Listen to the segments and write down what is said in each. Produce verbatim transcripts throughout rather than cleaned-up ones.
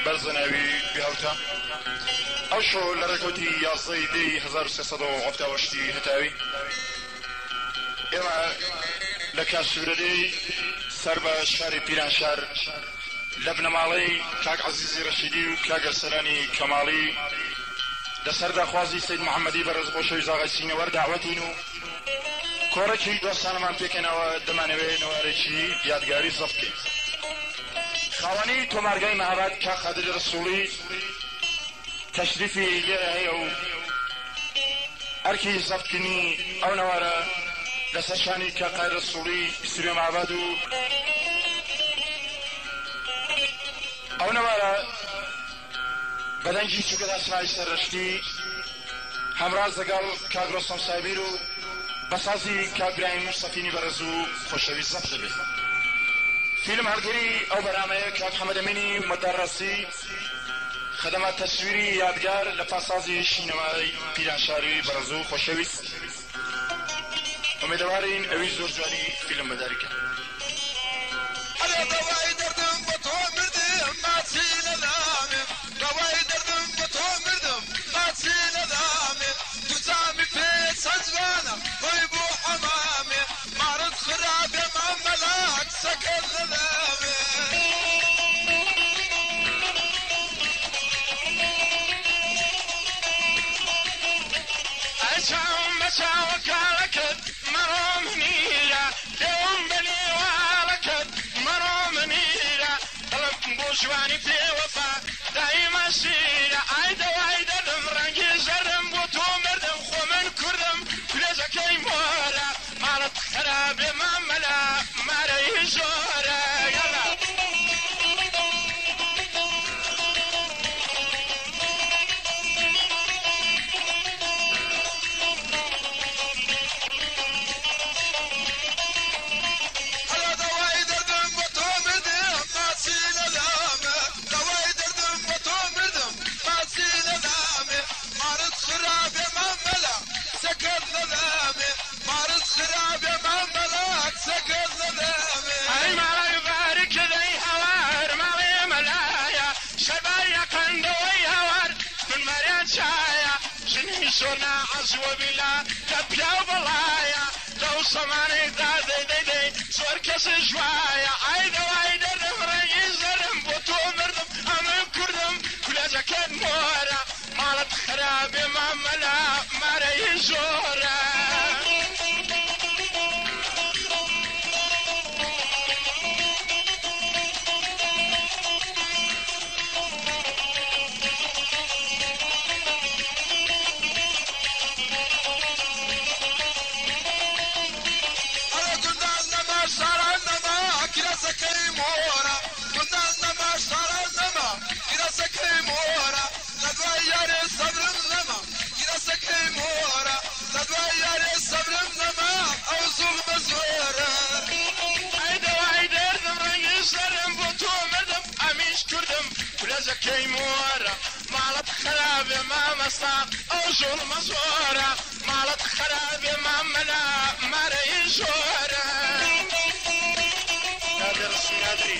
بەرزەناوی بێهاوتە ئەو شۆ لە ڕێکەوتی یازدەی دەی هەزار و سێسەد و هەفتە و هەشتی هەتاوی ئێمە لە کاسوورەدەی سەر بە شاری پیرانشار لە بنەماڵەی کاک عەزیزی ڕەشیدی و کاگەرسەرانی کەماڵی لەسەر داخوازی سید محەممەدی بەڕێز خۆشەوی زاغای سینەوەەر داوەتین و کۆڕێکی دۆستانەمان پێکەنەوە دەمانەوێت نەوارێکی یادگاری زەفت بکەین. خاوەنی تۆمارگای مەهاباد کاک خادر ڕسووڵی تەشریفی لێرە هەیە و ئەرکی زەفتکردنی ئەو نەوارە لەسەر شانی کاکای ڕسووڵی سروێ مەهاباد و ئەو نەوارە بەدەنگی چووکەدا سمای سەرڕەشتی هەمڕاز لەگەڵ کاک ڕۆستەم سابیر و بەسازی کاک برایم مستەفینی بەڕێز و خۆشەوی زەفت دەبێت. فیلم هەرگەری ئەو بەرنامەیە کاک حەمەد ئەمینی مەدەڕەسی خدمات تصویری یادگار لە پاسازی شینەمای پیرانشاری بەڕێز و خۆشەویست ئومێدەوارین ئەوی زۆر جوانی فیلم بەداریکە. جوانی پێ وەفا دایما شیرە ئایدە وایدە دەم ڕەنگی ژەرم بۆ تۆ مردم خۆ من کوردم کولێجەکەی مۆرە ماڵت خەرابێ مامەلا مارەی ژۆرە یەڵا شۆنا عەزوە بیلا کە پیاو بەڵایە دەو سەمانەی دادەی دەیدەی زۆر کەسی ژوایە ئایدە وایدە دەم ڕەنگی زەرم بۆ تۆ مردم ئەمن کوردم کولێجەکەت مۆرە ماڵت خەرابێ مامەلا مارەی ژۆرە کەی مۆرە ماڵت خەرابێ مامەستا ئەو ژوڵمە زۆرە ماڵت خەرابێ مامەلا مارەی ژۆرە نادر سوینادری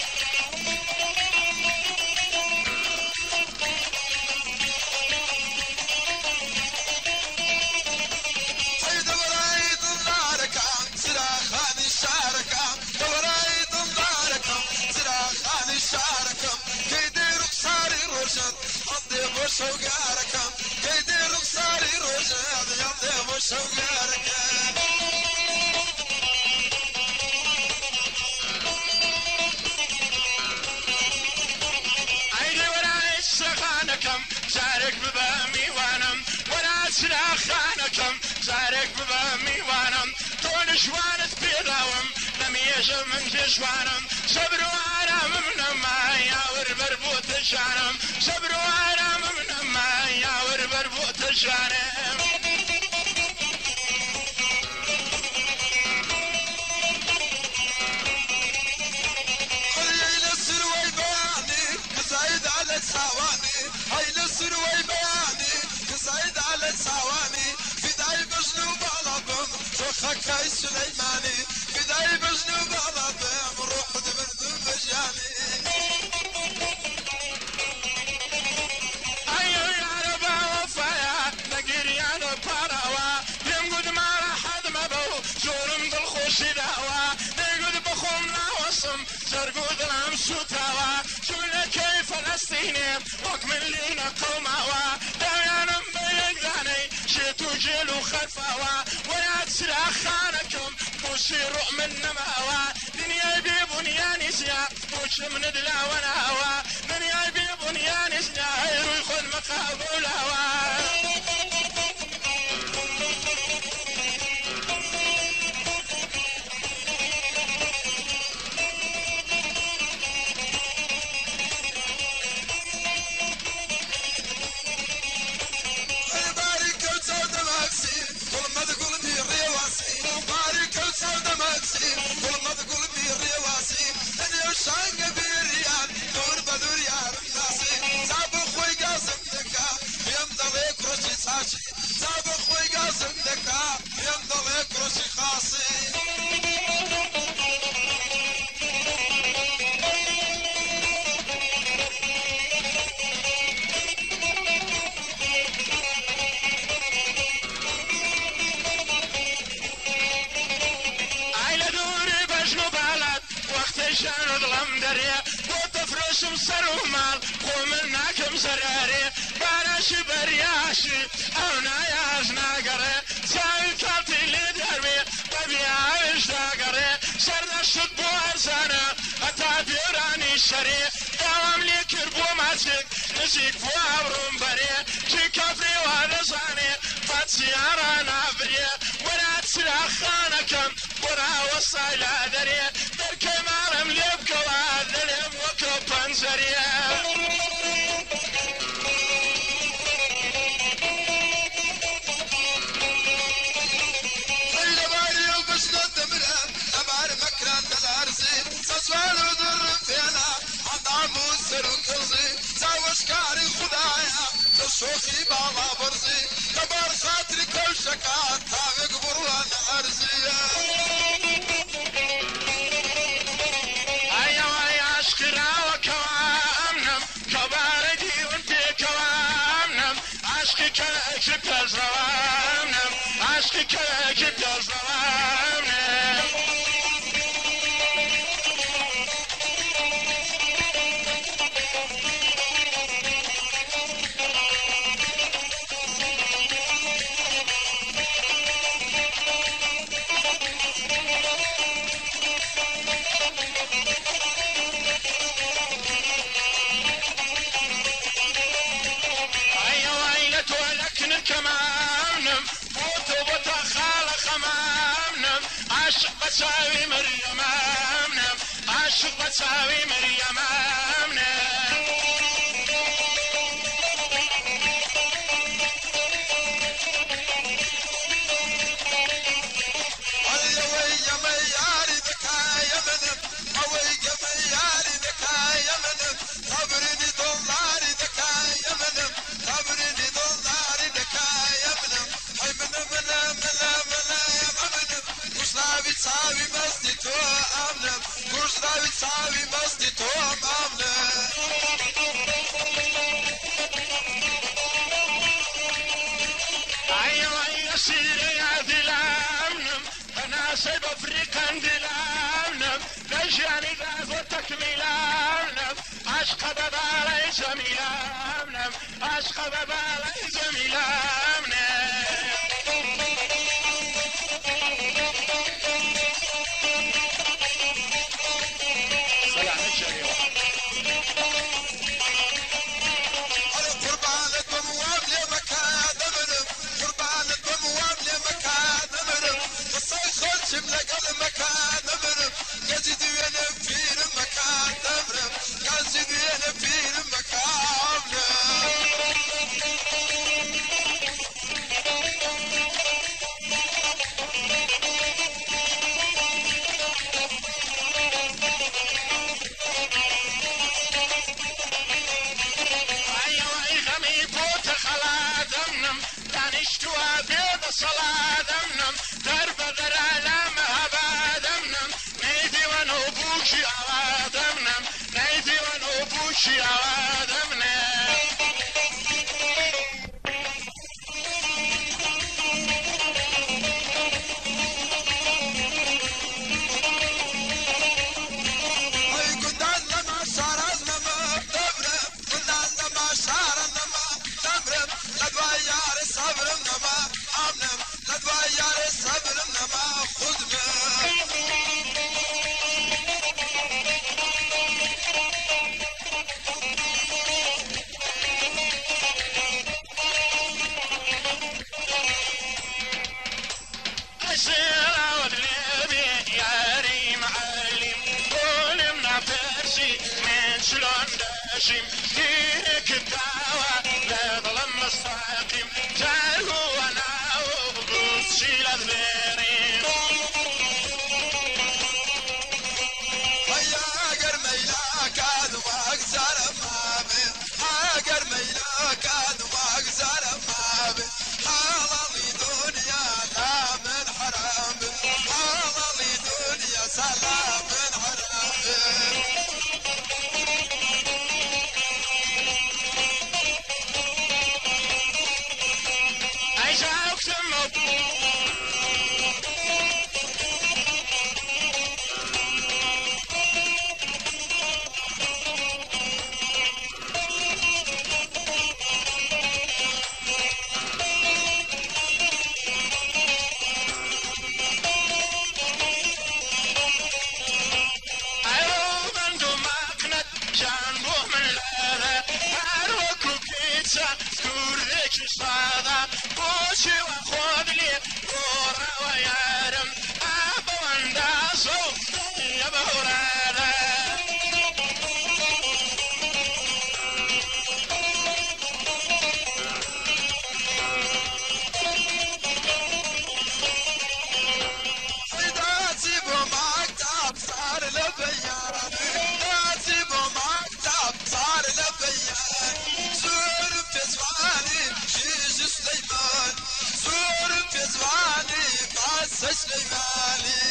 شوقاركم كيدي رخصاري رجع يضيب شوقاركم عيني وراي سخانكم زارك ببامي وانم وراي سخانكم زارك ببامي وانم تون شوانت بيضاوم نميجا من جشوانم صبروا آرام من ما ياور بربوت شانم صبروا آرام من ما ياور بربوت شانم هاي للسروي بياني كسعيد على السواني هاي للسروي بياني كسعيد على السواني فداي بجنوب على ضم شخك هاي سليماني فداي بجنوب على ضم روح دبر دم بجاني دەڵێم وەک من لینە قەوماوە داویانم بە یەکدانەی شێت و جێل و خەرفاوە وەیات سراخانەکەم بۆچی ڕوح من نەماوە دنیای بێبوونیانی زیا بۆچی منت لاوەناوە دنیای بێبوونیانی زیا هەی ڕووی خۆن مەقابولاوە دەفرۆشم سەر و ماڵ خۆ من ناکەم زەرارێ باراشی بەریاشی ئەو نایاش ناگەڕێ چاوی کاڵتی لێ دەروێ بەبیاوش داگەڕێ سەردەشت بۆ ئەرزانە هەتا بێرانی شەرێ داوام لێ کرد بۆ ماچێک نزیک بۆ ئەوڕۆم بەرێ چی کەفرێ وا دەزانێ پاچیارە نابرێ وەرا چراخانەکەم وەراوە سایلا دەرێ دەرکەی ماڵم لێ بکەوە دەرێم وەکە پەنجەرێ شوخي بابا برزي كبر خاطري كل شكات تاغق بروان أرزية أيا ويا عشقنا وكوامنم كباردي وانتي كوامنم عشقي كلاكب تزوامنم عشقي كلاكب تزوامنم كمامنم بوتو بوتا خالة خمامنم عاشق بتساوي مريم امنم عاشق بتساوي مريم امنم هيا ويا مياري ذكايا منم هويا مياري ذكايا منم خبرني دولاري ذكايا منم خبرني دولاري ذكايا منم هاي منم منم منم منم منم كوش راوي تساوي مستي تو امنم كوش راوي تساوي مستي تو امنم هيا ويا سيري يا دلامنم انا سيب افريقا دلامنم لجاني غاز وتكميلامنم عشق ببالي زميلامنم عشق ببالي زميلامنم سلام الجريوة قربانكم وابلي مكان منم قربانكم وابلي مكان منم قصي خلش بلقى المكان منم قصد وين في المكان منم قصد وين في المكان هاشم ديك الدعوة لا ظلم مستقيم جاره وانا وبص شيل الذبيرين هيا قرميلا كاد واقزر ما بين هاجر ميلا كاد واقزر ما بين حالي دنيا لا من حرام حالي دنيا سلام من حرام عيشة وسمو صادا بوشي وخذ لي كورة ويارم أبو انداسو يا بهرادا سيداتي بمكتب صار لبيان سيداتي بمكتب صار لبيان زور في زماني شيش سليمان زور في زماني قاس سليماني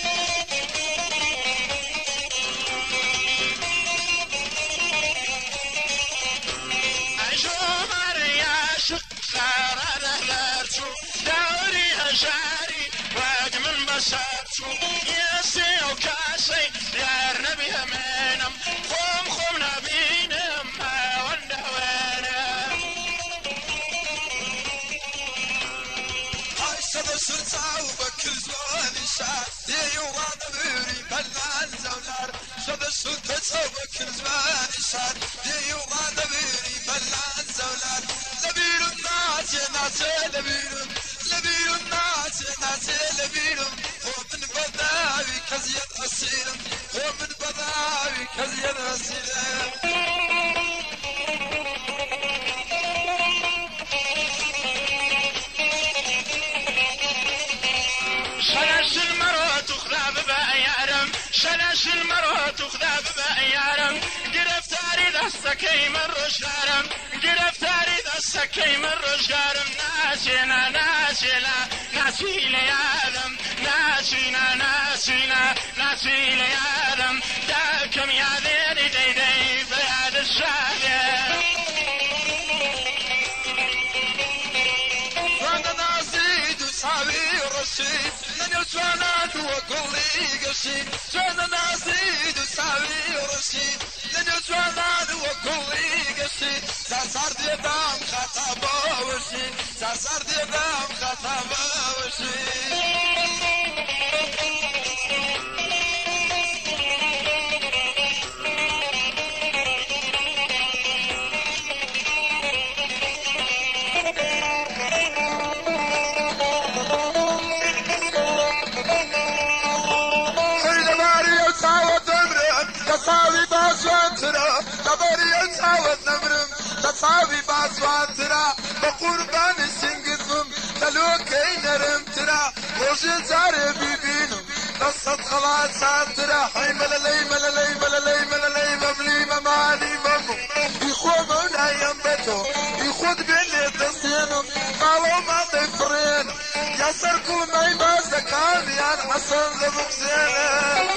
عجومر يا شق صار رهلاتو دوري هجاري واق من بساتو ياسي وكاسي يا نبي همينم خوم خوم نبينم ما ونده وينم صدى سلطة وبكل زوان الشعر ديوغا دبيري بلان زولار صدى سلطة وبكل زوان الشعر ديوغا دبيري بلان زولار لبير الناس يا ناس لبير لبير الناس يا ناس لبير هو من بضاوي كزيد أسيرم هو من بضاوي كزيد أسيرم شلاش المرأة تخذاب بأيارم شلاش المرأة تخذاب بأيارم قرفتاري دستكي من رجارم قرفتاري دستكي من رجارم ناسينا ناسينا ناسي ليادم ناسينا ناسينا ناسي ليادم داكم يا ذيري دي دي بياد الشاهد صابي رشيد لن يسوانا وكلي قشيد سوانا ناسيد صابي رشيد لن يسوانا وكلي قشيد ساسار ديدام خطابا وشيد ساسار ديدام خطابا وشيد تصاوي باسوانترا دبري يساوت نمرم تصاوي باسوانترا بقربان السنقذم تلوكي نرم ترا وجه زاري بيبينم قصة خلاص ساترا حي ملالي ملالي ملالي ملالي مملي ممالي ممو يخوضون ايام بتو يخوض بيني تصينم قالوا ما تفرين يا سركو ما يباز كان يا حسن لبقسينه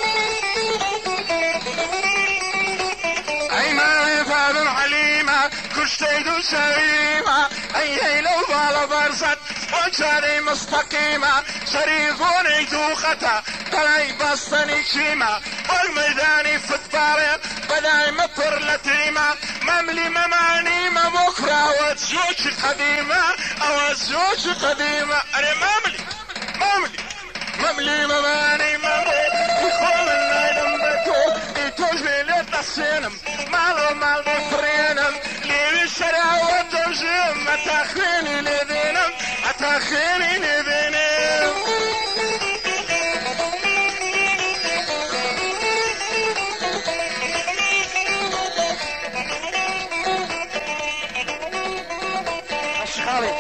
أيما فار حليمة كشتيد سليمة أي لو بالا برزت وجاري مستقيمة شريفوني دوختا بلاي بستني شيمة والميداني في الطريق بلاي مطر لتيمة مملي مماني بكرة وتزوج قديمة أو الزوج قديمة أنا مملي مملي مملي مماني مملي يخون النايدم بتو يتوجبي لتصينم مالو مال بفرينم لي بالشرع والتوجيم أتاخيني لذينم أتاخيني لذينم علي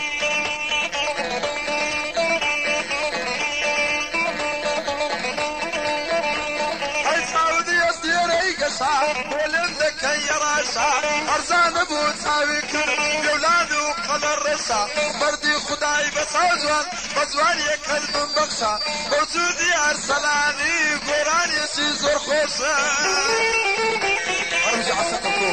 ولندك يا راسا ارزان ابو تساويكر يولادو قدر رسا بردي خداي بصوزوان بزوان يكلم بخشا موجودي ارسلاني قراني سيزور خوشا ارجع سقطو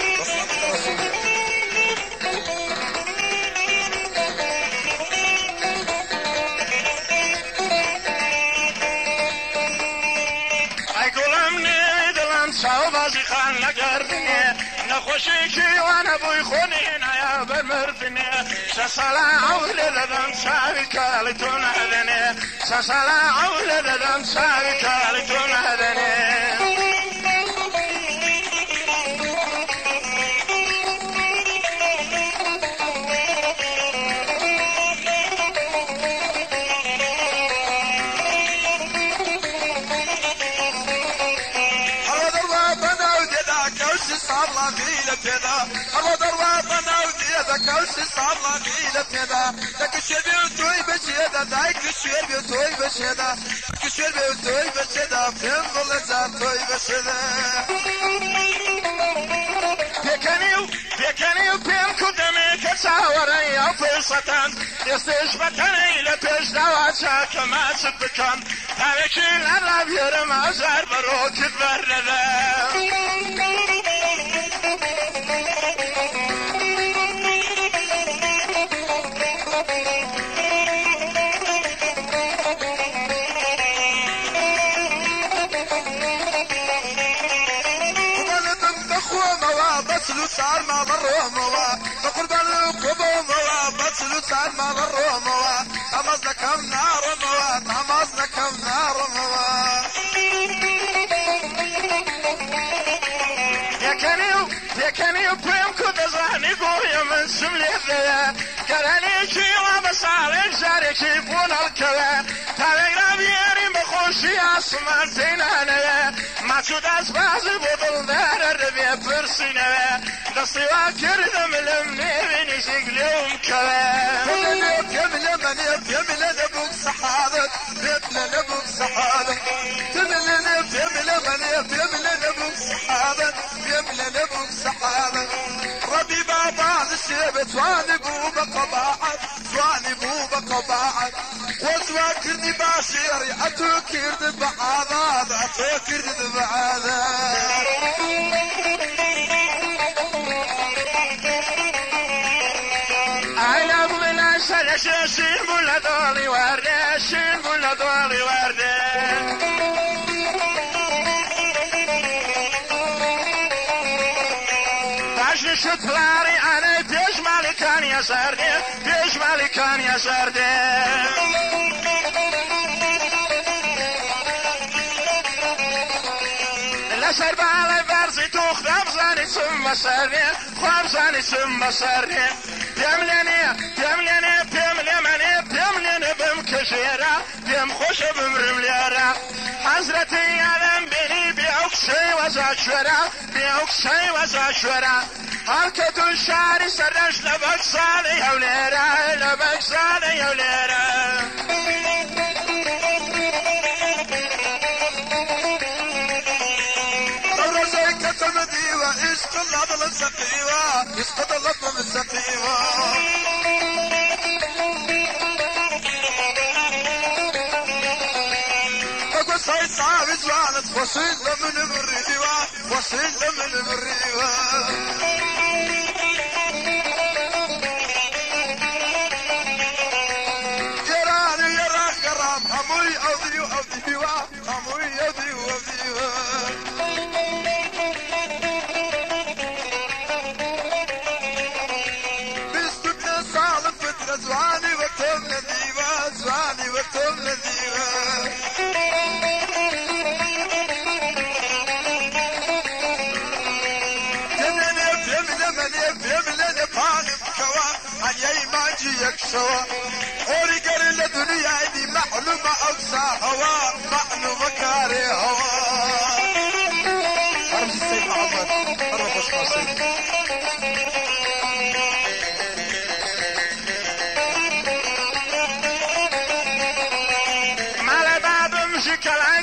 شاوبازي خان لقردني نخوشيكي وانا بوي خونينا يا بمردني سسلا عولي لدن ساوي كالتون هدني سسلا عولي لدن ساوي كالتون هدني صار فيلا بيدا الله درواتنا وديدا كوش صار فيلا بيدا لك الشبيب توي بشيدا دايك الشبيب توي بشيدا الشبيب توي بشيدا فين ظل توي بشيدا بيكنيو بيكنيو بين كدمي كساوري يا فرصتان يستشبتني لبيش دواتشا كما سبكان تاركي العرب يرم ازار بروك تبرده بسلو صار ما بروه موا بقربان القبو موا بسلو صار ما بروه موا تمازنا كم نار موا تمازنا كم نار موا يا كنيو يا كنيو بيم كده زاني قوي من سملي ذا كراني شي وبصالك جاري بون الكلا تلقى بيري بخوشي اسمان زينانا ما تداس بازي بدل دار الربيع برسينا دستي واكر دملمني بني شكلهم كلا تملي تملي من تملي نبوك سحادة تملي نبوك سحادة تملي تملي من تملي نبوك سحادة تملي نبوك سحادة ربي بابا الشيب تواني بوبا قباعد تواني بوبا قباعد وزواكرني باشيري اتوكر بعاذات اتوكر بعاذات انا بلا سلسل شين بلا دولي وردة شين بلا دولي وردة تاشن شطلاري انا بيش مالي كان يا سردي بيش مالي كان يا سردي لسر بالي برزي توخ دمزاني ثم سردي خمزاني ثم سردي بيملني بيملني بيملمني بيملني بمكشيرة بيم خوش بمرمليرة حضرتي يعلم بني بيوكسي وزاشورة بيوكسي وزاشورة هركة الشعر سرش لبك صالي يوليرة لبك صالي يوليرة رزقك تمديوة عشق اللبن السقيوة عشق اللبن السقيوة تقول صيد صعب زوانت وصيد لمن بالريوة وصيد لمن بالريوة جراني يراك قرام هموي أوذي وأوذيوة هموي أوذي وأوذيوة زواني وتم لذيبة زواني وتم لذيبة تملني بيملمني بيملني باني بكوا عن يي ماجي يكسوا أوري قري لدنيا دي معلومة أوسع هوا معلومة كاري هوا أرمز السيد محمد أرمز السيد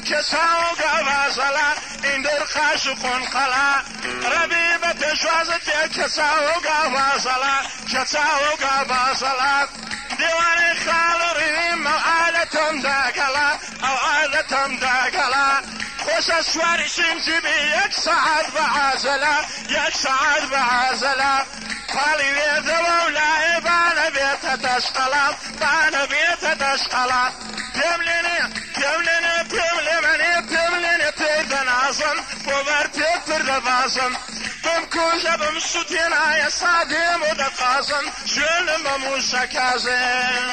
كساو قبازلا اندر خاشقون قلا ربيبة شوازت كساو قبازلا كساو قبازلا ديواني خال ريم او عادتهم داقلا او عادتهم داقلا خوش اسواري شمسي بي يك ساعد بعازلا يك ساعد بعازلا قالي بيت مولاي بانا بيت تشقلا بانا بيت تشقلا تمليني تمليني تمليني تمليني تيدنازم وبرتي تردبازم بمكوشة بمسوتينا يا صادم ودقازم شل مموشة كازم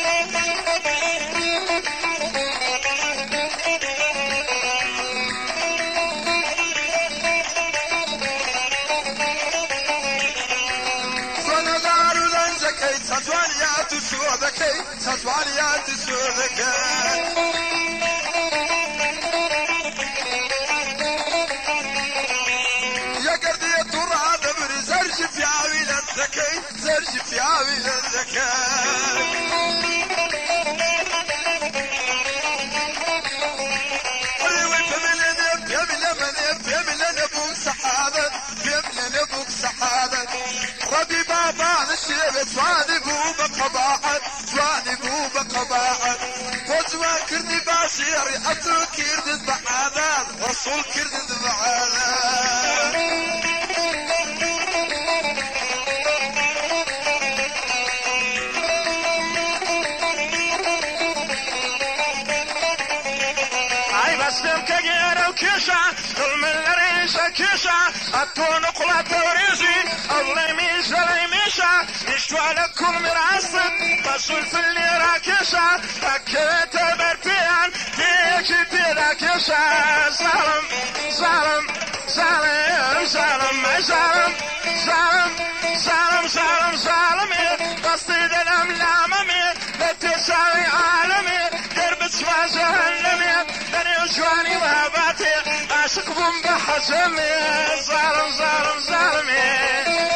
ساتواليات سودكي ساتواليات سودكي يا قردية ترى دبر زرج في عويل الذكي زرج في عويل الذكي ربي بابا نشيب سواني بو بقباعد سواني بو بقباعد وزوا كردي باشيري أتو كرد بعادات رسول كرد بعادات بسلم كجير وكيشا ظلم الريشة كيشا أتون قلة وريزي الله ميشا لي ميشا نشتوى لكم مراسم بسول في اللي راكيشا فكرت بربيان فيك بيدا كيشا ظالم ظالم ظالم ظالم ظالم ظالم ظالم ظالم ظالم قصدي دلم لاممي بتساوي عالمي درب سوا جهنمي جواني وهباتي عاشق بوم بحزمي ظالم ظالم ظالمي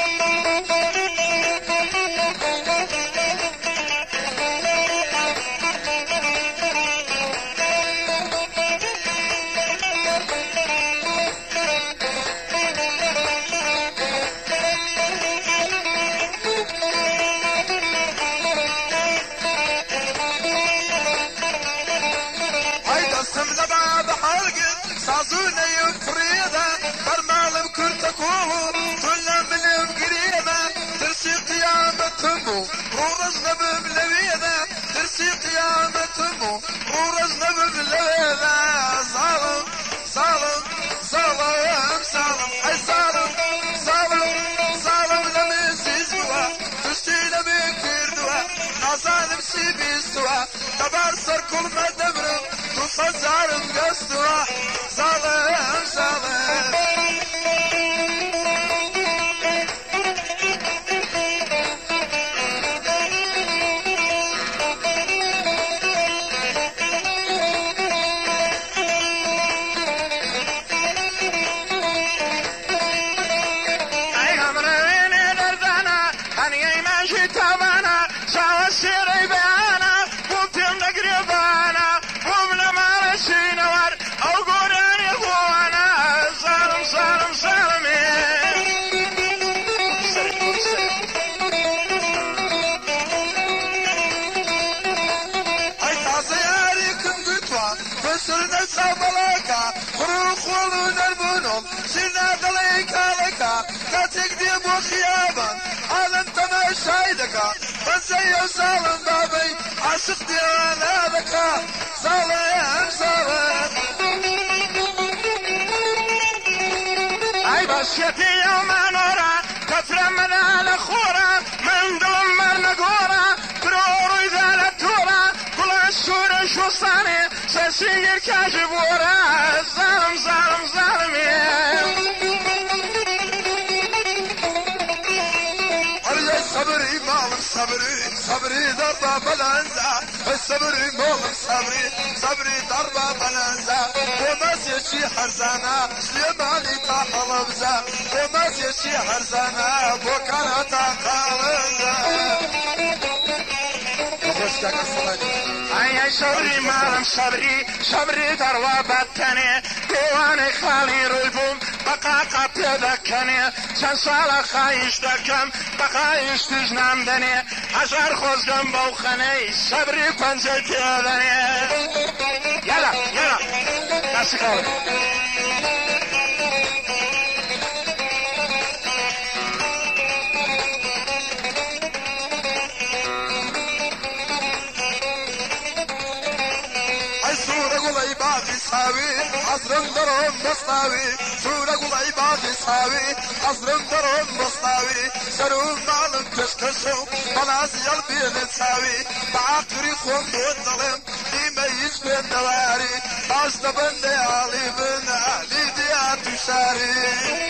صازونا يفريدا برمال بكرتكوه طلع من القريبة ترسي قيامتهم ورزنا بملويدا ترسي قيامتهم ورزنا بملويدا ظالم ظالم ظالم ظالم اي ظالم ظالم ظالم لم يزيزوا تشتي لم يكردوا نظالم سيبيستوا تبارسر كل ما دبرم توصل ظالم قصدوا ظالم ظالم اي همريني دردانا اني ماشي تابانا سوا السيري بيانا وبتم نقريبانا ومن ما رسينا ور او قراني هوانا ظالم ظالم ظالمي اي تعزياري كن قطوة فسرنا سابلاكا خروخ ولون البنوم سينا دليكا لكا كتكديب وخيابا عالم تماشايدك بس يا ظالم بابي عاشق ديانا لك ظالم ظالم اي بشيتي يوم نورا كثر من الاخورا من دون مرنقورا برورو اذا لتورا كل السورة شو صاني سيسير كاجبورا ظالم ظالم ظالمي صبري مالك صبري صبري ضربة بلانزا الصبري مالك صبري صبري ضربة بلانزا وماس يشي حرزانا سليماني تاقلبزا وماس يشي حرزانا بوكانا تاقلبزا خوش كاك الصلاة ای صبری مالم صبری صبری در وابتنه دیوانه خالی روی بوم بقاقا پیدا کنه چند سال خواهش دکم بقایش تجنم دنه هزار خوزگم بوخنه صبری پنجه تیدنه یلا یلا دستی کار عبادي ساوي عصرم درهم مصناوي سورة قول عبادي ساوي عصرم درهم مصناوي سروم معلم كشكشو بلاس يلبي نساوي بعقري خوم والظلم ديما يشبه النواري باش تبني علي من أهلي ديات شاري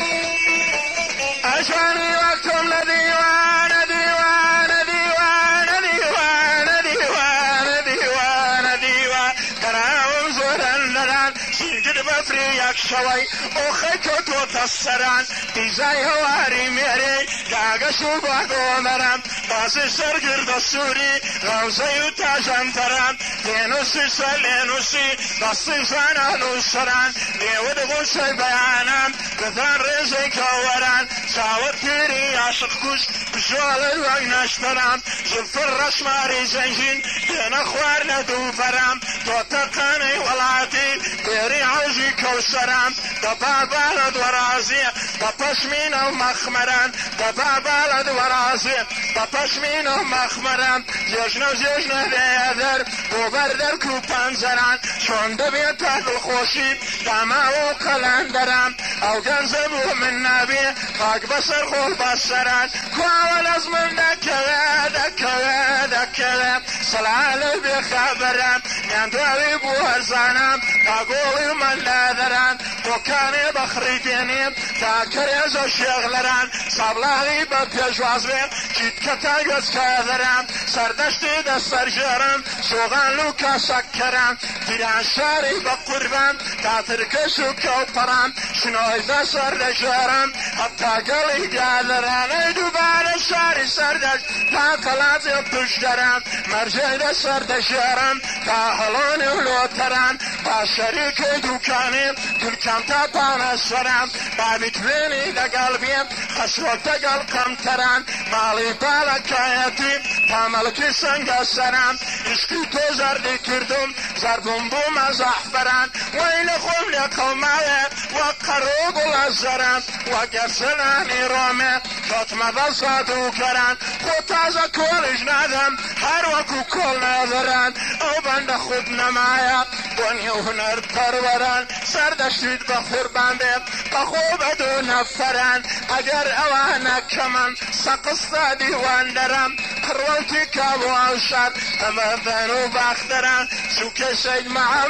أشاني وقتم لديوان ديوان ديوان ديوان ديوان ديوان ديوان كراوم زوران لران سنجد بفريك شوي وخيكو توت السران بيزاي هواري ميري داقشو بعدو مرام باسي سرقر دستوري غوزي وتاجان تران دينوسي سلينوسي دستي زانانو سران ديود غوشي بيانام بثان رزي كوران ساوت تيري عاشق كوش بجوال الوغ نشترام زلف الرشماري زنجين دين اخوار ندو فرام توتقاني ولاتي بيري عوزي كوسرام دبا بالد ورازي بپشمين ومخمران دبا بالد ورازي بپشمين ومخمران زيجنو زيجنو ديادر بوبردر كوپان زران شون دبيت الخوشي دما وقلان درام او جنزبو من نبي خاك بسر خول بسران كواول از من دكوه دكوه دكوه سلالي بخبرم يندوي بوهرزانم اقولي من لادران دوكاني بخريتينيم تاكر يزو شغلران سابلاغي بپيجواز بيم جيت كتا يز كادرم سردشتي دستر جرم سوغان لوكا سكرم فيران شاري بقربم تاتركشو كوپرم شنوي دستر جرم حتى قلي قادران ايدو بار شاري سردش تا قلاتي بشدرم مرجي دستر جرم تا هلوني ولوتران با شريك دوكاني كل كم تابانا سرم بابت بيني دا قلبيم خسرت دا قلقم تران مالي بالا كايتي تا ملكي سنگا سرم عشقي تو زردي كردم زربم بوم از احفران وين خوم لقومايا وقروب الازران وقرسلاني رومي شطم بصادو كران خود تازا كولج ندم هر وكو كل نظران او بند خود نمايا بني هنر پروران سردشتید بخور بنده بخور بدو نفران اگر اوانا کمن سقستا دیوان درم پرولتی کابو اوشد اما بنو بختران سوک سید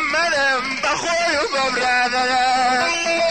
محمدم بخوی و ببردرم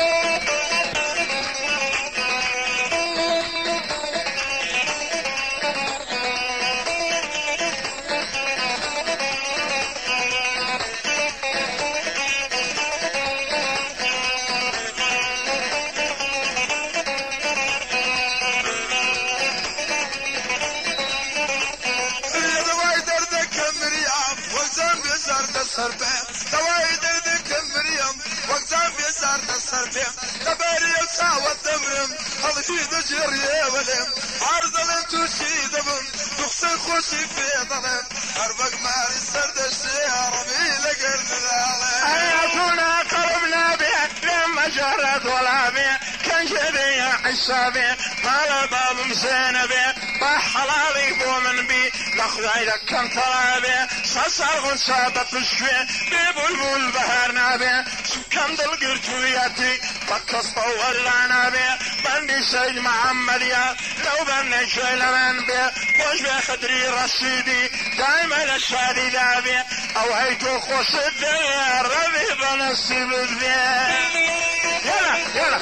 سربه دواي دردك مريم وقتان بيزار السربه دباري وساوة دمرم هل في دجر يا ولم عرض لنتو شي دبم تخصي خوشي في ظلم اربق ماري سردش يا ربي لقرد العالم اياتنا قربنا بيه لما جرد ولا بيه كان جدي حسابي مال باب مزينبي بحلالي بومن بي لخذاي لكم طلابي سسرغن سابت الشوي ببلبل بهر نابي سكن دل قرتوياتي بكس طور لعنابي بندي سيد محمديا لو بني شوي لمن بي خوش بي خدري رشيدي دايما للشادي دابي او هيتو خوش الدير ربي بنسيب الدير يلا يلا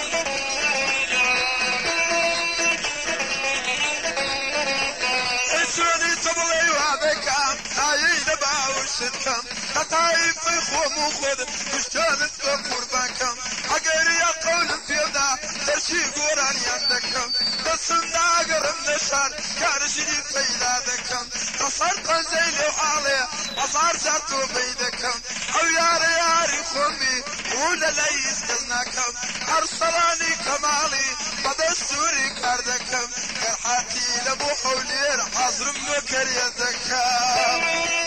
تبغي وهذاك هاي دبا وشتكم خطايف خوم وخذ مشتانت بقربانكم اقري قول في ذا ترشي قران يندكم بس ناقرم نشان كارشني فيدا دكم قصر قنزي لوحالي أصار شرطو بيدكم أو ياري ياري خمي ولا ليس كزناكم أرسلاني كمالي بدستوري كاردكم كرحاتي لبو حولير حاضر مكر يدكم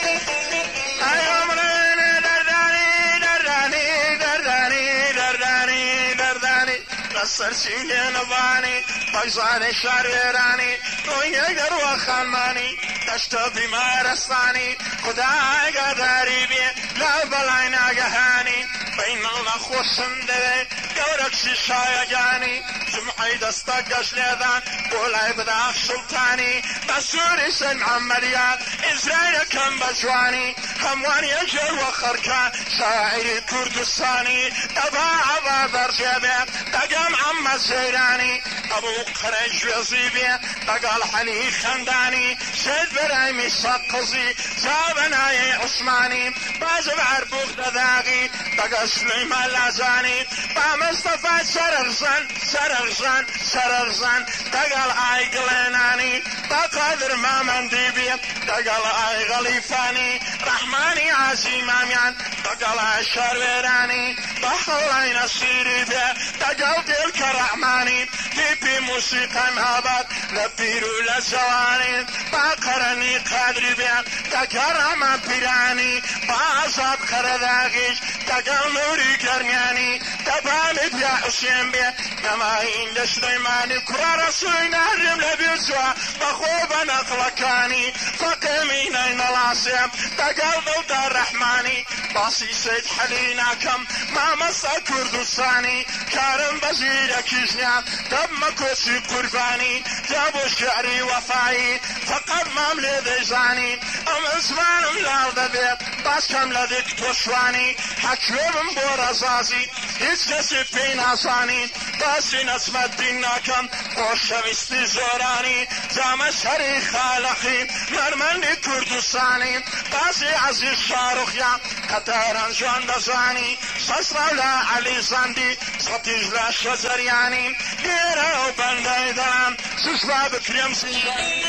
أي أمرين درداني درداني درداني درداني درداني قصر شيلين باني بيزاني شاريراني ويقر وخانماني تشتبي ما رساني خداي قداري بي لا بلاينا قهاني بين الله خوشندوي قورك شيشايا جاني جمعي دستقش لذان قولاي بداخ سلطاني بسوري سن محمديات إزرايل كم بجواني هموان يجر وخركا شاعري كردستاني تباع بابر جيبه تقام عم الزيراني أبو قريش وزيبي تقال حلي خنداني سيد برايمي سقزي زابناي عثماني بازب عربوخ دذاغي تقال سليمان لازاني با مصطفى سررزن سررزن سررزن تقال آي قليناني با قادر مامن ديبي تقال آي غليفاني رحماني عزي ماميان تقال آي شرويراني با حولي نصيري بي تقال ديلك رحماني ديبي موسيقى مهابات لبيرو لزواني با قرني قادري بي تقال رحمان بيراني با عصاب خرداغيش تقال نوري كرمياني تبامد يا حسين بي نماين لسليماني كرا رسولي نهرم لبيرزوا بخوبا نقلكاني فقيمين اين العصيم تقال ضوض الرحماني باصي سيد حليناكم ما مسا كردستاني كارم بزيرك يجنع دم كوسي قرباني جابو شعري وفاي فقط مملي ذيزاني ام زمان ملاو دبيت باس كم لذيك توشواني حكوم بورزازي هیچ کسی پین حسانی باسی نسمت دین نکم خوشویستی زورانی جامع شری خالقی مرمندی کردستانی باسی عزیز شارخیا قطران جوان دزانی سسراولا علی زندی سطیجلا شجریانی گیره و بنده دارم سشبا بکریم زندانی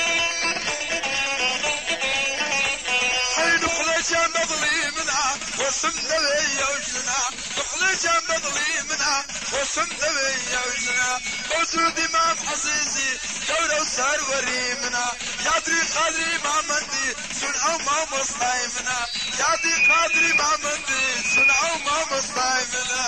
دخلت مظلمنا وسمنا بيا وجنا دخلت مظلمنا وسمنا بيا وجنا وجود امام عزيزي دولة وسار وريمنا يا دري قادري ما مندي سنعو ما مصايمنا يا دري قادري ما مندي سنعو ما مصايمنا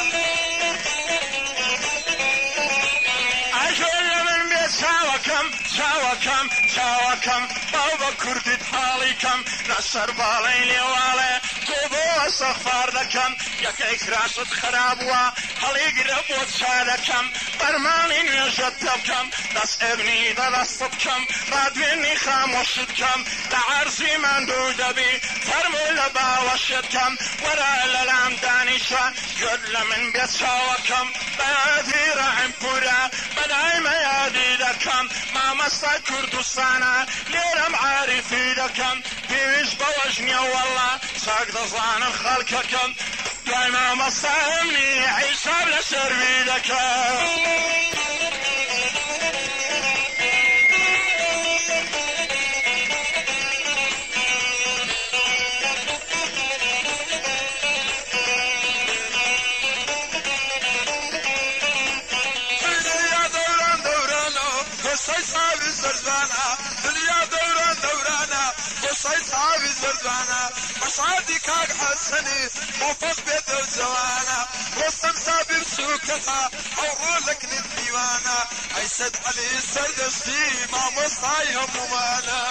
عجل من بيت ساوكم ساوكم ساوكم بابا كردي حاليكم نصر باليلي والي توبو استغفار لكم يك اكراسة خرابوا هلي قرب وتسالكم برماني نجدبكم دس ابني دستبكم رادويني خاموشتكم لعرزي من دودبي فرمو لبا وشتكم ورا للام دانيشا جدل من بيت ساوكم بادي رعم بورا بداي ميادي لكم ما مستا كردستانا ليرم عارفي لكم بيش بوجني والله ساق دزان خلقكم دايما مصاهمني حساب لسربي لكم دنيا دوران دورانا قصي صعب زردوانا مشعدي كاك حسني موفق بيت الزوانا رستم سابر سوكتا حولك للديوانا عيسد علي السردشتي ما مصاي همومانا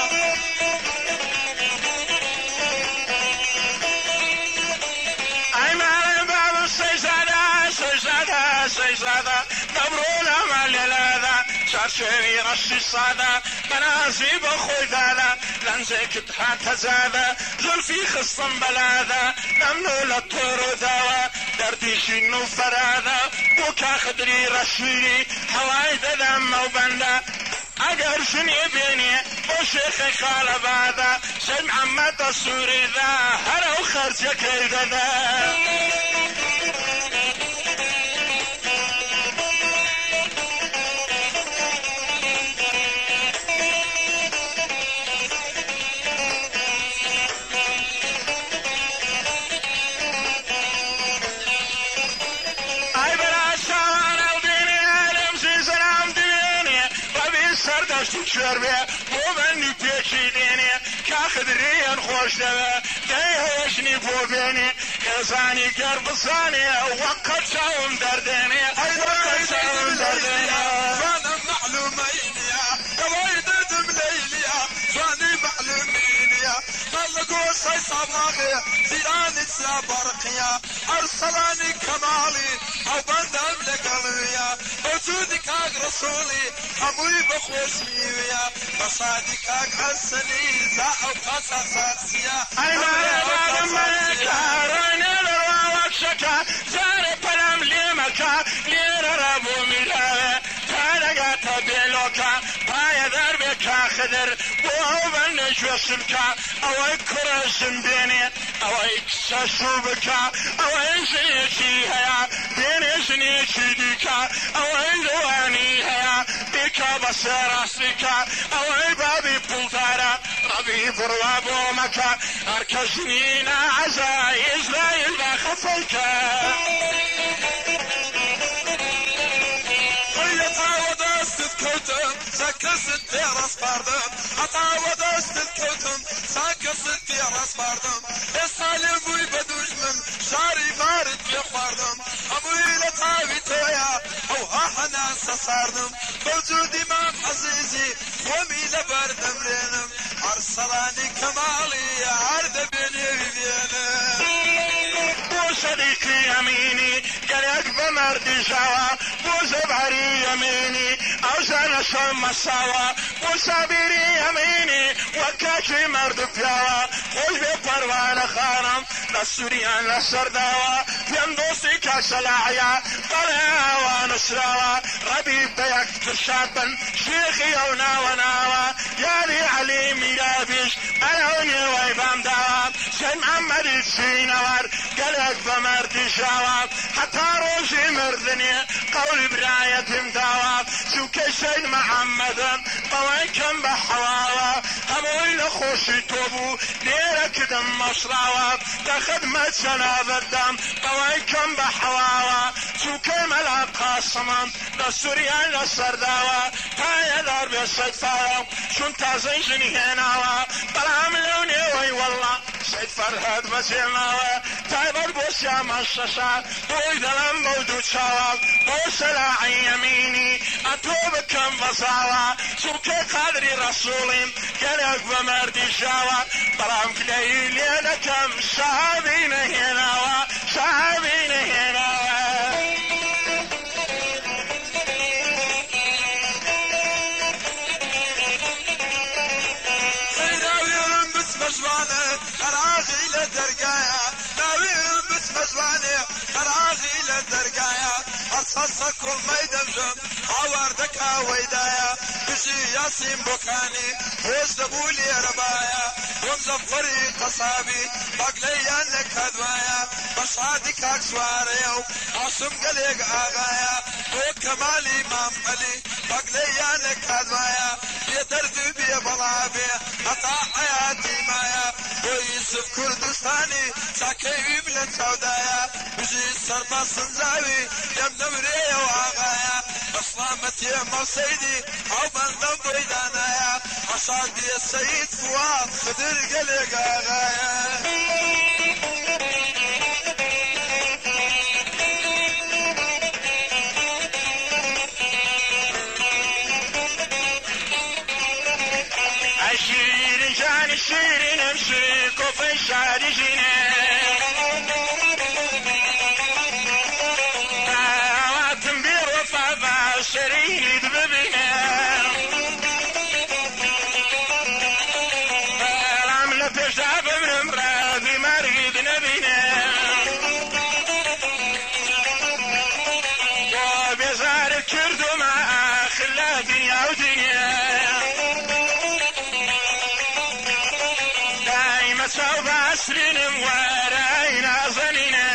اي معلم باب السيزادة سيزادة سيزادة دبرونا ماليلادا شارشوي رشي صادا بنازي بخوي دادا لنزيك تحت زادا زلفي خصم بلادا نمنو لطورو داوا دردي شنو فرادا بوكا خدري رشيري حواي دم وبندا اگر شني بيني وشيخ خالبادا سيد محمد السوري ذا هرو خرجك يددا سەردەشتی کوێر بێ بۆ بەندی پێکی دێنێ کاخدرێن خۆش دەوێ دەی هەوەشنی بۆ بێنێ ئێزانی گەر بزانێ وەقت چاوم دەردێنێ وەقت چاوم دەردێنێ جوانم معلومەینیا دەوای دەردم لەیلیا جوانی معلومینیا مەڵە گۆشەی سابڵاغێ زیرانی چرا بەڕقیا ئەرسەڵانی کەماڵی ئەو بەندەم لەگەڵویە بەوجودی کاک ڕەسوڵی هەمووی بەخۆشیویە بەشادی کاک هەرسەنی زا ئەو پاسا ساسیە شكا زاري بلام ليمكا ليرا ربو ميلاوي تانقاتا بيلوكا بايا دربكا خدر بوهو بنجو سمكا اوي كرسم بيني اوي كساسوبكا اوي زيكي هيا بيني زنيكي ديكا اوي لواني هيا بيكا بسراسيكا اوي بابي بولدارا ربي بروابو مكا اركزنينا عزاي ازرايل بخفيكا تعود استذكرتم سكس الدير اصبردم اتعود استذكرتم سكس الدير اصبردم السالم وي بدوش من شاري بارد بيخوردم ابوي لطاوي تويا او ها حناس صاردم بوجودي مام عزيزي ومي لبردم رينم ارسلاني كمالي عرض بيني وبينم صديقي يميني قالك بمردي جوا وزبعري يميني اوزان شم سوا وصابري يميني وكاكي مرد بيوا خوش بپروان خانم لسوريان لسرداوا يندوسي كسلاعيا طلعوا ونسراوا ربي بيك تشابن شيخي وناوا ناوا يالي عليم يابش الهوني ويبام داوا سيد محمد السينوار قالك بمردي جواب حتى روزي مردني قولي براية مداواب سوكي سيد محمد قوانكم بحواوا هموي لخوشي توبو ديرك دم مصراوا تخدمة سناب الدم قوانكم بحواوا سوكي ملعب قاسما لسوريان لسرداوا تايا دار بسيد فاوا شون تازي جني هناوا بلام لوني وي والله سيد فرهد بسيماوا تايبر بوسيا مشاشا بوي دلم موجود شاوا بوسلا عن يميني اتوبكم بصاوا سوكي قدري رسولين قالك بمردي شاوا بلام كلي ليلكم شعبين هناوا شعبين هناوا مجوانه اراغي لدرقايا ناويهم بس مجوانه اراغي لدرقايا اصصص كل ميدمجم عواردك ويدايا بشي ياسين بوكاني وش دبولي ربايا ومزفري قصابي بقليانك هدوايا بشادك اكسواريو عاصم قليق اغايا وكمالي ماملي بقليانك هدوايا يدرد بي بلابي قطع حياتي مايا ويوسف كردستاني ساكي بلن سودايا بجي سرما سنزاوي يم نمري وعغايا بسلامتي موسيدي او بندم بيدانايا عشادي السيد فؤاد خدر قلق اغايا شيرين جاني شيرين امشي كوفي شاري جيني واتم بير وفافا شريني دببيني العملة بيشتاب من مرادي مريد نبيني وبيزار الكردو مع خلا دنيا ودنيا سوف أسرين وراينا ظنينا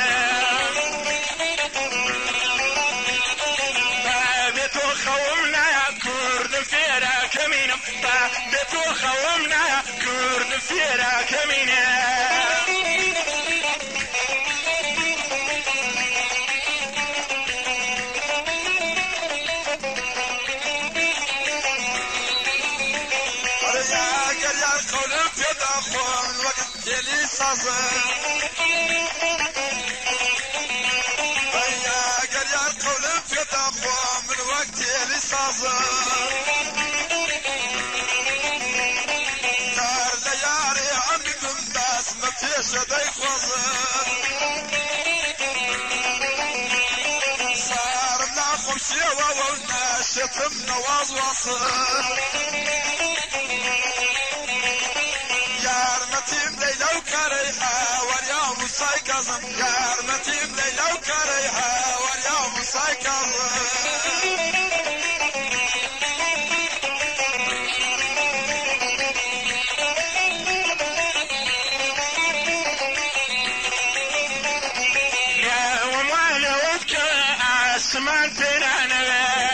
بابتو خومنا يا كرد فيرا كمينم بابتو خومنا يا كرد فيرا كمينم سازه هيا قريا القول في دخوة من وقتي لسازه دار لياري عندكم ناس ما فيش دي خوزه صار ناخم شيوة والناس شتم نواز واصل يارمتيم ليلة وكريحة واليوم سايكازم يارمتيم ليلة وكريحة واليوم سايكازم يا ومالي وذكر عسمان ترانا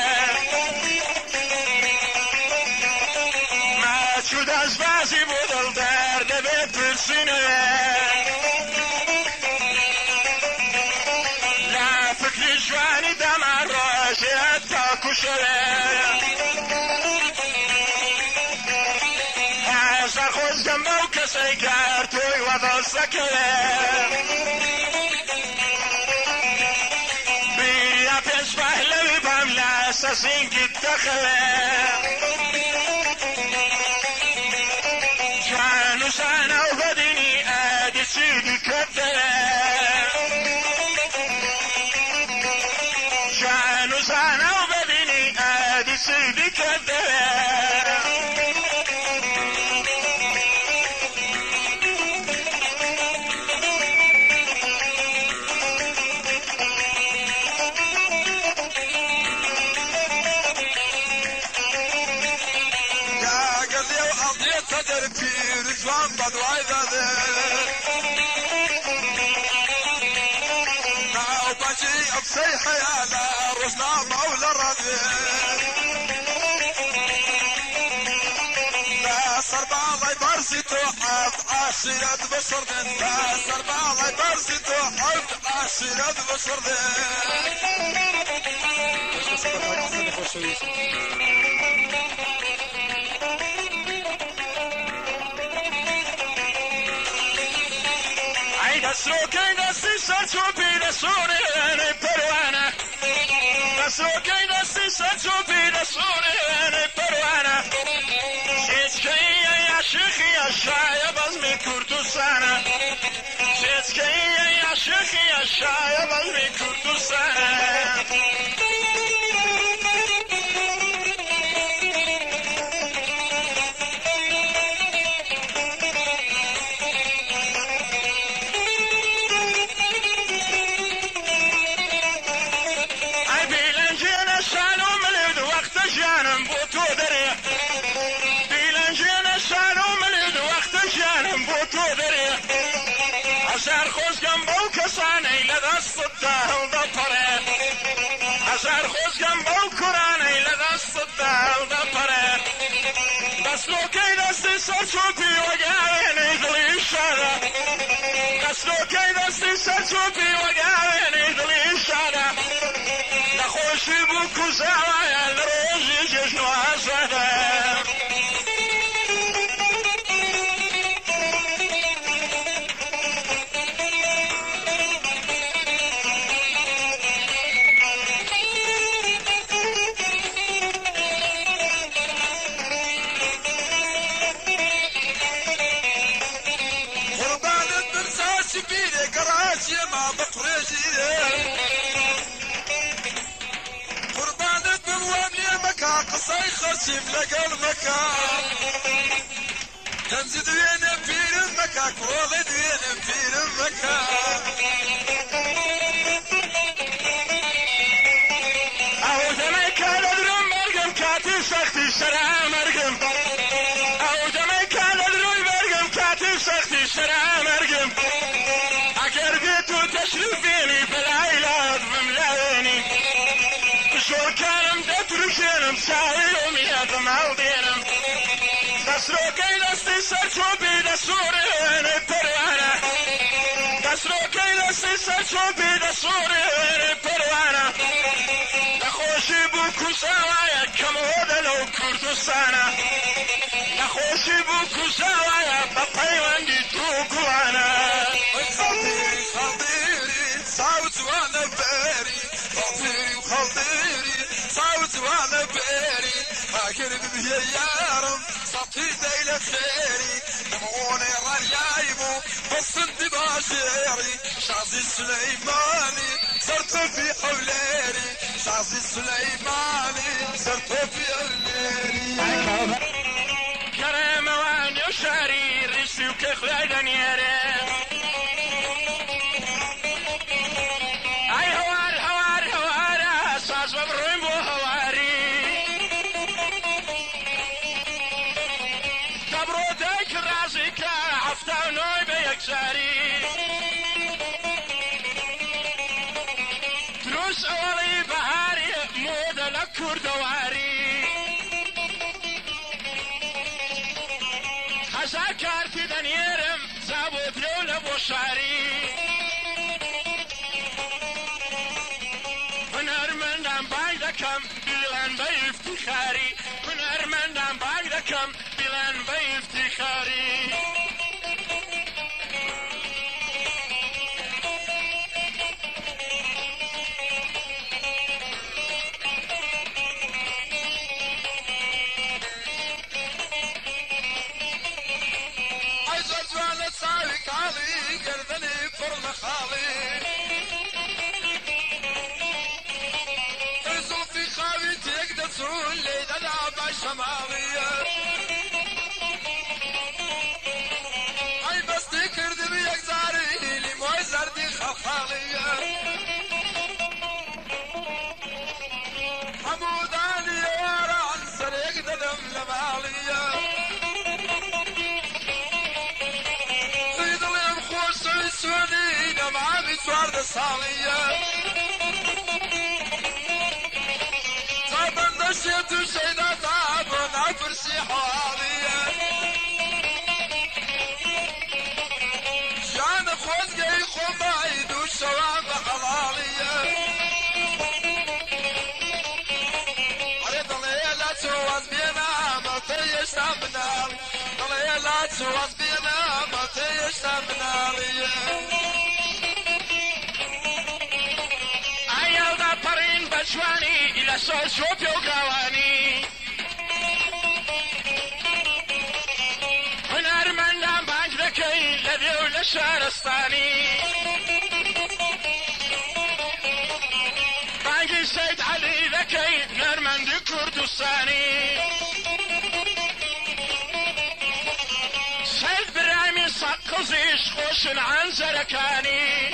ما تشود أسباسي بدل دار دبيت بالسنة لا فكري جواني دمع الراشي أتاكو شرير عسى خوز جنبه وكسي كارتوي وضل سكرير بيا بيشبه لبي باملا سسين قد دخلير جانو سانا وبدني آدي سيدي كدر جانو سانا وبدني آدي سيدي كدر تدر في رجوان بدوعي ذا ناو باجي ابسي حيانا رجنا مولى الربي ناصر بعضي برزي توحف عاشرة بشر دين ناصر بعضي برزي توحف عاشرة بشر دين Nasruki nasi sachupi nasuri ene peruana Nasruki nasi sachupi nasuri ene peruana Shitskaya ya shikhi ya shaya bazmi Kurdistana Shitskaya ya shikhi ya shaya bazmi Kurdistana عشان خوش جنبه وكساني لدست الدهر وضبره عشان خوش جنبه وكراني لدست الدهر وضبره بس لو كي دستي سرشوبي وقاويني دلي الشارع بس لو كي دستي سرشوبي وقاويني دلي الشارع لخوشي بوكو زوايا لروجي جشنو عزاده ما بطريجي قربانك بموامني مكا قصي خرشي ملقى المكا كنزي دوين بير المكا كروضي دوين بير المكا او جميكا لدرم مرقم كاتي سختي شرع مرقم او جميكا لدرم مرقم كاتي سختي شرع مرقم تشرفيني بالعيلات بملايني شو كان تتركيني مساوي يوميات معوديني دسرو كي دستي سرشو بي دسوري ويني بروانا دسرو كي دستي سرشو بي دسوري ويني بروانا نخوشي بوكو سوايا كم هودا لو كردستانا نخوشي بوكو سوايا بطيوان دي توقوانا قرب بيه يارم سطي ديلة خيري دمعوني ريايبو بالصندق عشيري شعزي السليماني صرت في حوليري شعزي السليماني صرت في حوليري كرم واني وشاري ريسي وكخلي دنياري اي هوار هوار هوار ساز وبروين بو هواري كبرو ديك رازيك عفتا ونوي بيكساري دروس اولي بهاري مودا لكور دواري حساكارتي دنيرم زابوت لولا بوشاري هنر مندم باي دكم بلان باي افتخاري هنر مندم باي دكم بلان باي افتخاري صاويك علي قردني فرن خالي ارزو في خاوي تقدر تسرون لي دلعب الشمالية اي بس تكرد بيك زاري لي موي زردي خالخالية حمود علي ورا عن سريق دم لمالية سونينا مع بسوار الصالية طبعا نشيت وشينا طاب ونعفر سي حوالية جان خوز جاي خمايد والشوام حلالية عريض الليلة تواز بينا ما تيش تابنا الليلة تواز بينا ما تيش تابنا ايالدا برين بجواني الى سول شوبي وقواني هنر مندم بانك ذكي لذي ولشارستاني بانك سيد علي ذكي نرمند كردستاني سيد برايمي سقزيش خوش عن زركاني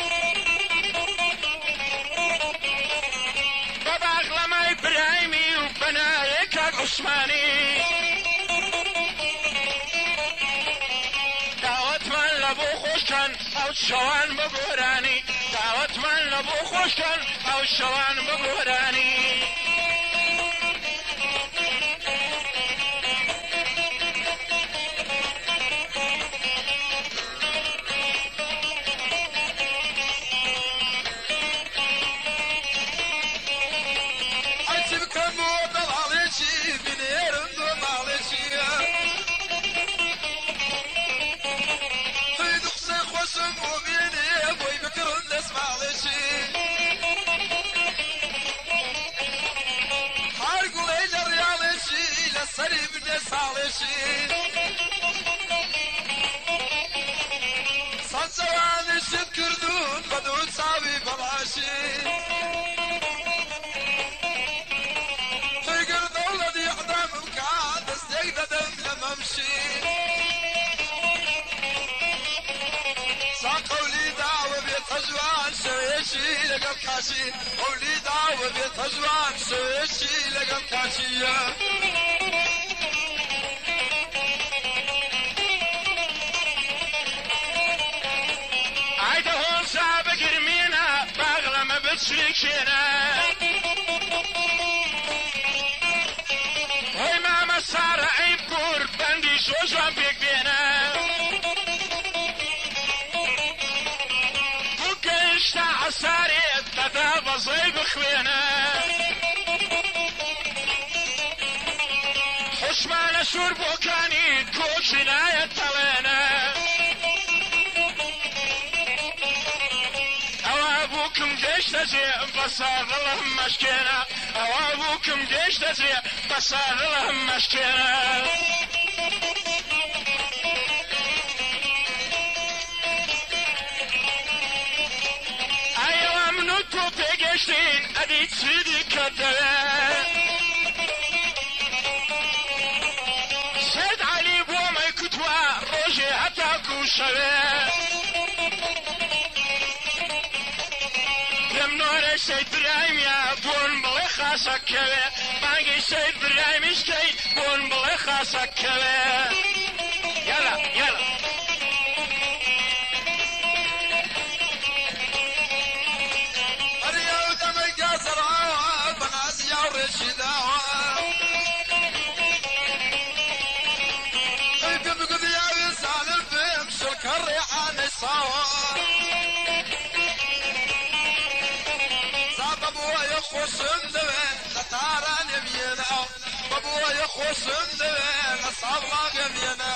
بباغلمي برايمي وبنايك عثماني دعوت من لبو خوشكن او شوان بقوراني دعوت من لبو خوشكن او شوان بقوراني سريب نسالشي صنصوان الشد كردون بدون صابي بلاشي فقر دولة يقدم مكان استيقظ دم لممشي ساقوا لي دعوة بيت هجوان شويشي لقم كاشي قولي دعوة بيت هجوان شويشي لقم كاشي عيدهون سابق رمينا باغلة ما بتسلكينا هاي ما مسار عيب كور بندي شوشوان بيك بينا بوكيشتا عساري تدابا زي بخوينا حشمان شور بوكاني كوشنا يتلينا أوابوكم جيش تجي بصار اللهم مشكينا وابوكم جيش تزري بصار لهم مشكلة ايوه منو تو تيجشتين ادي تسيدي كدوه سيد علي بو ما يكتوا روجي حتى كوشوه يمنور سيد برايم يا بون بلي خاصك كوه باقي سيد برايم اشتي بون بلي خاصك كوه يلا يلا اليوم دم قصر عواد بناس يا رشيداوه الريحان الصوا صاب ابوه يخص الدوين لتاران يمينه ابوه يخص الدوين لصاب يمينه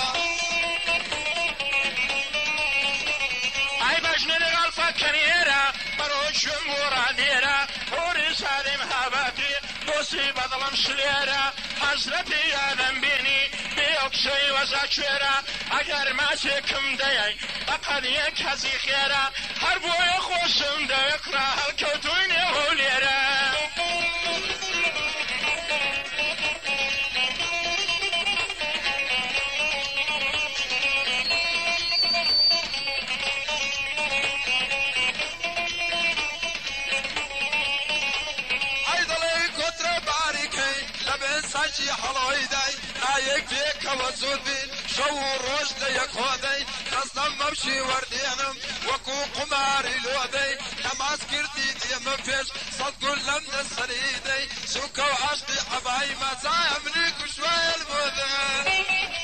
اي بجنن غلفة كنيرة بروش مراديرة هوري سالم هاباتي مصيبة ظلم شليرة حزرتي يا ذنبيني بيوكسي وزاكشيرة اگر ما سيكم ديي فقد يكهزي خيرة هربو يخوصم دوكرا هالكوتويني هوليرة سانشي حلويداي نايك فيك وزودين شو روش ليك هودي خصم ممشي وردينم وكو قماري لودي نماز كرتي دي مفيش صدقوا لم نسريدي سوكو عشقي حباي ما زايمني كشوي المودي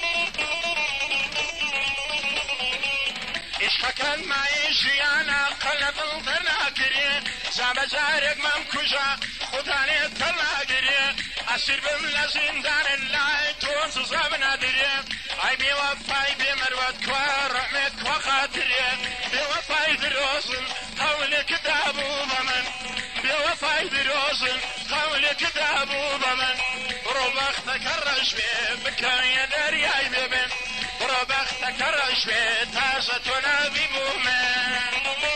اشتكن معيشي انا قلب الضناكري زاب زارق ممكوشا خداني التلاقري اسير بملا زندان اللاي تونس زاب نادري اي بيوفاي بمروت كوا رحمت كوا خاطري بيوفاي دروزن قولي كتابو بمن بيوفاي دروزن قولي كتابو بمن ربختك الرجبي بكاية درياي ببن ربختك الرجبي تازتنا ببومن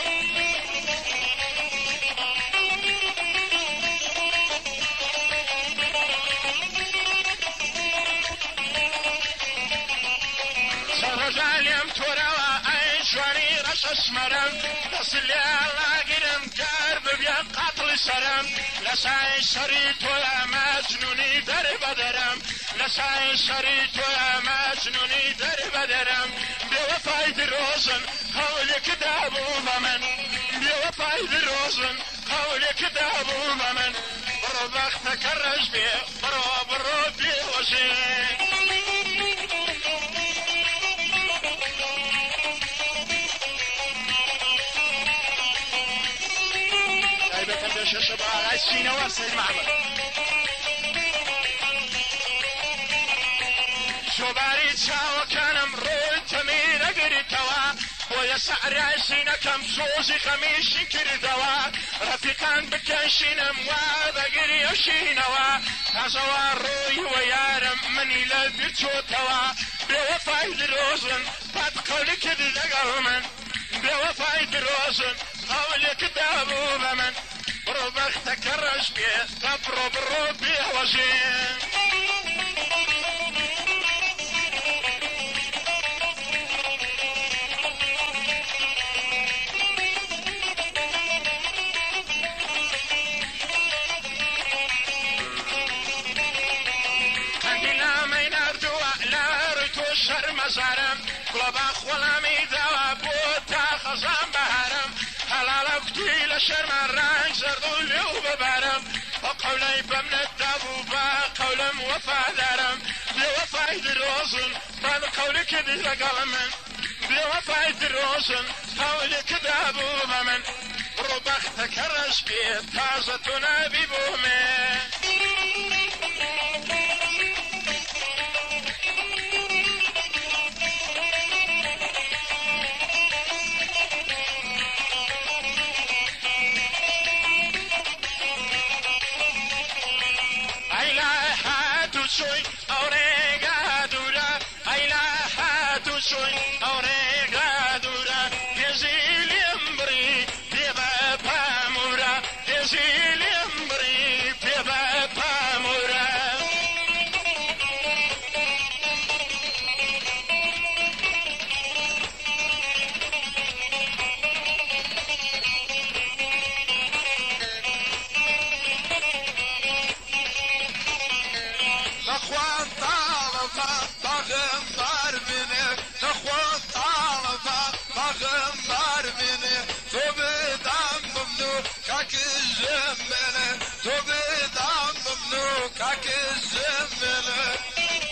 سرجاليم توروا اي جواني رش اسمرم دسلي الله قرم قرب بيا قتل سرم لساي شريط ويا مجنوني در بدرم لساي شريط ويا مجنوني در بدرم بوفاي دروزن قولك دابو بمن بوفاي دروزن قولك دابو بمن برو بختك الرجبي برو برو بي وشي شباب عايشين واسع المعبر شباري تساوى كان مروي تمير اقري توا ويسعر عايشين كم سوزي خميش كردوا رفيقان بكاشين امواد اقري يشينوا تازوا الروي ويارم مني لبيتو توا بوفاي دروزن باتقولك دلقلمن بوفاي دروزن قولك دابو بمن ربختك الرجبي تبرو بالروبي وجين قندنا من اردوا لا ريتو الشر مزارم قلباخ ولا ميدوا بوتا خزان بهرم هلا لفتي لشرم الرانج زردولي وببارم وقولي بمن الدابوبا قولم وفا دارم بوفاي دروزن بعد قولك دي لقلمن بوفاي دروزن قولك دابوبا من ربختك الرجبي تازتنا ببومي طالفة بغمبر بني نخوض طالفة بغمبر بني تو بدم ممنوع كاك الجمل تو بدم ممنوع كاك الجمل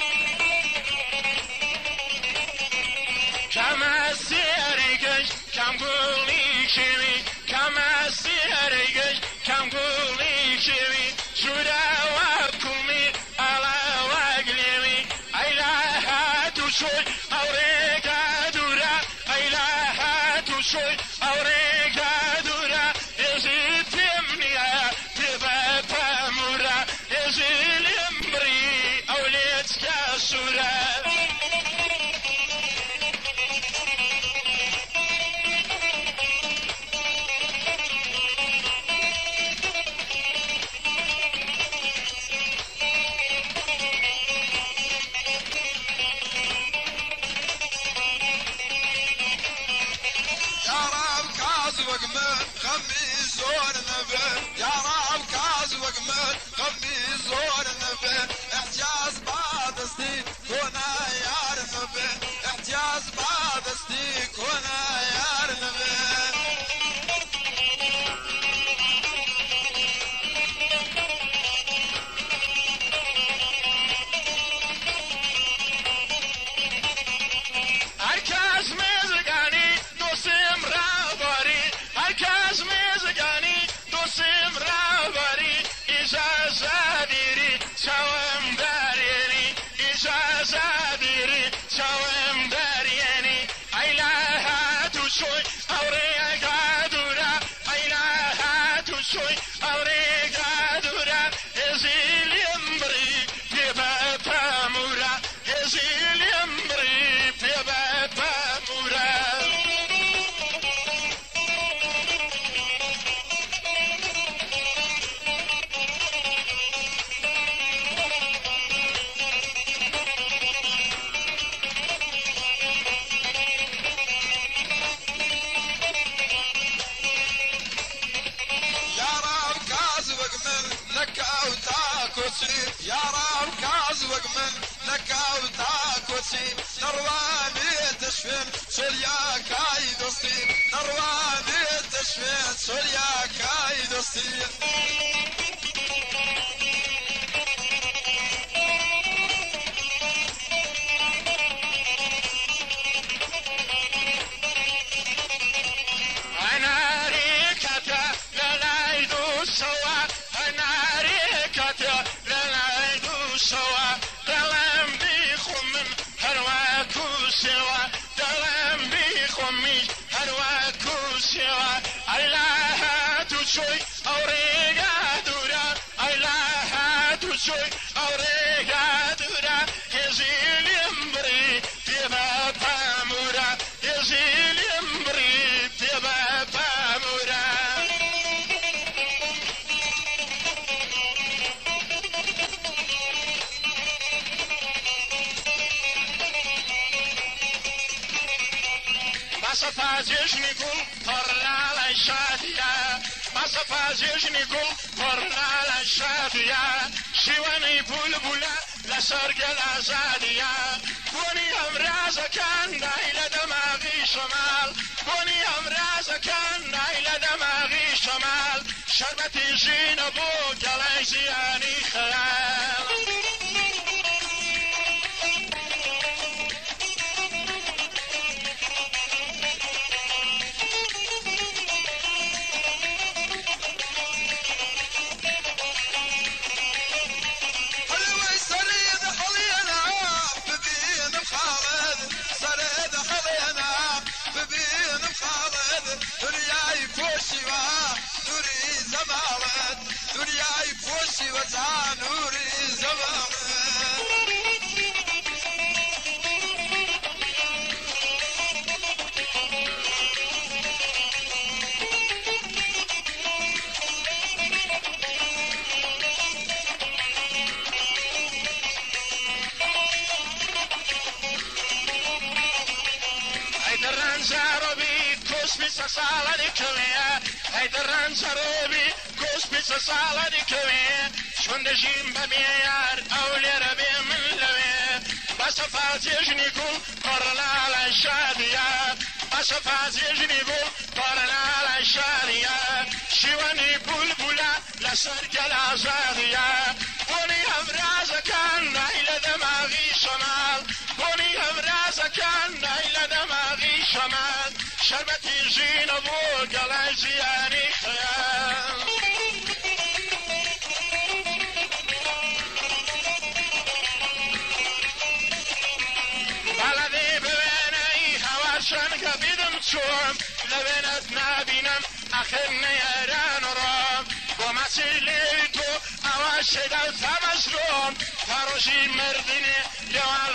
كما سيريكش كم قولي شوي كما سيريكش كم قولي شوي شورا وكمي على وقليمي ايلاها تشوي اوريكا دورا ايلاها تشوي اوريكا دورا ازيد تمنيا تبا تامورا ازيل امري اوليتك سورا زور نبي يا رب كاز وقمت خمي زور نبي احتياز بعد استي كنا يا نبي احتياز بعد استي كنا يا نبي هركز مزگانی دوستم راباری هرکس مزگانی دوستم راباری اجازه دیری چاوم دارینی اجازه دیری چاوم دارینی ایلاها تو شوی اوریگا دورا ایلاها تو شوی اوریگا دورا ازیلیم بری پیبا تامورا ازیلیم بری پیبا تامورا يا رب كاز وقمن لكاو تاكوتي نرواني تشفين سوريا كاي دوستي نرواني تشفين سوريا كاي دوستي انا ريكتا للايدو سوا انا ريكتا للايدو سوا دلم بيخمم هرواكو سوا دلم بيخمي هرواكو سوا ايلاها تشوي اوريغا دورا ايلاها تشوي اوريغا دورا يزيل يمبري تبا بامورا يزيل يمبري تبا بامورا Masafazejni gul pornala shadia Masafazejni gul pornala shadia Shivani bulbula la sargal azadia Kuni amraza kan ila damaghi shamal Kuni amraza kan ila damaghi shamal Sharbati jina bo galay ziyani khayal دنياي فوشي و نوري زمالت دنياي فوشي وزع نوري زمالت هيدران زاروبي كوسبيس سالا دي كويا هيدران زاروبي كوسبيس سالا دي كويا شون دجيم بميار أولي ربي من لوي أسفات يجني قول قرنا على الشاديات أسفات يجني قول قرنا على الشاديات شواني بلبلا لسرك الأزاديات بوني أبراز كان إلى دماغي شمال بوني أبراز كان إلى دماغي شمال شربتي زين أبوك على زياني خيال بلدي ببيني هواشنك بدم تشوم لبنت نبينم أخر نيران رام ومسيليتو أواشي دو تمسلوم فروشي مردني لو